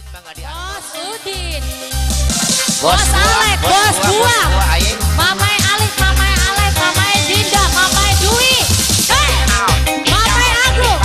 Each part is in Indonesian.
Bos Udin, Bos Alek, bos buah, Mamai Alif, Mamai Alef, Mamai Dinda, Mamai Dwi, Mamai Agung.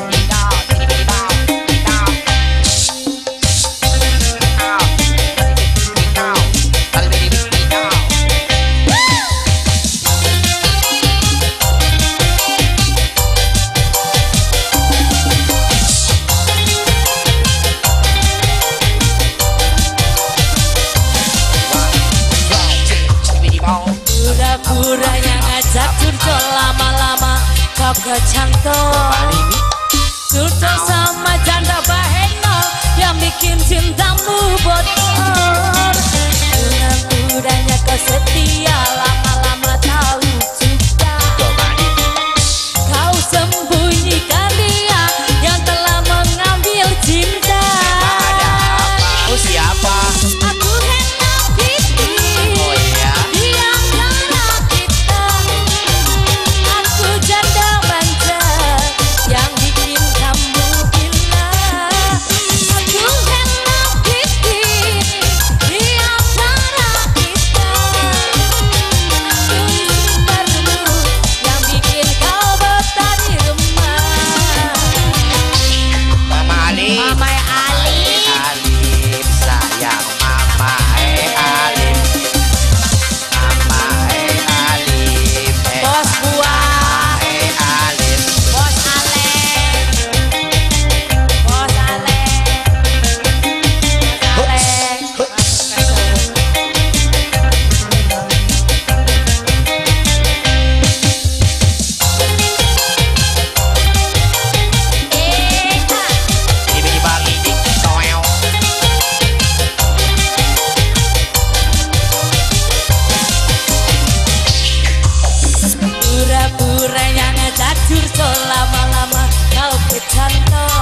Pura-puranya ngajak curcol lama-lama kau kecantol. Curcol sama janda baheno yang bikin cintamu bocor. Pura-puranya kau setia lama-lama tahu juga. Kau sembunyikan dia yang telah mengambil cinta. Oh siapa? Aku hendak pipi. Oh iya. Diam darah kita. Aku janda manja yang bikin kamu gila. Aku hendak pipi. Diam darah kita. Aku sumbermu yang bikin kau betah di rumah. Mama Ali. Mamai Ali. Alif sayang Mama Alif. Mama Alif. Bos buah. Alif. Bos Alek. Bos Alek. Bos Alek. Ini di Bali di Toel. Pura-puranya ngajak curcol lama-lama kau kecantol.